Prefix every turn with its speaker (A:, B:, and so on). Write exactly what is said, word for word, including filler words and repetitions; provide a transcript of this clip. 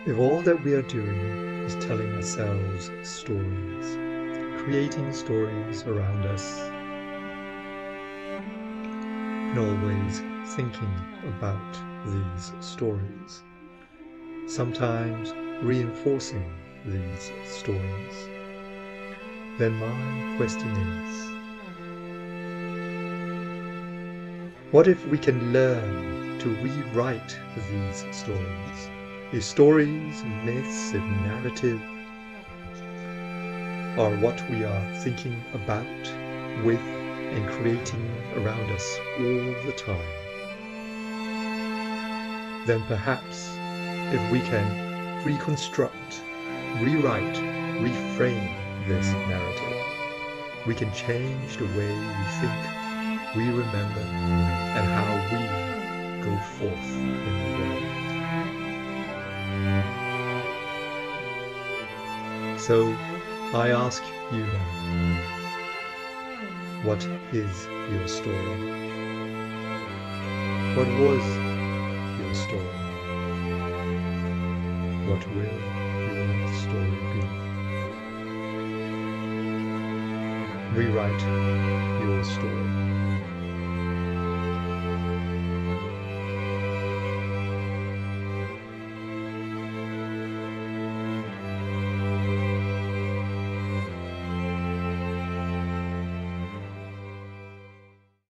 A: If all that we are doing is telling ourselves stories, creating stories around us, and always thinking about these stories, sometimes reinforcing these stories, then my question is, what if we can learn to rewrite these stories? If stories, myths, if narrative are what we are thinking about, with, and creating around us all the time, then perhaps if we can reconstruct, rewrite, reframe this narrative, we can change the way we think, we remember, and how we go forth in the world. So I ask you now, what is your story? What was your story? What will your story be? Rewrite your story.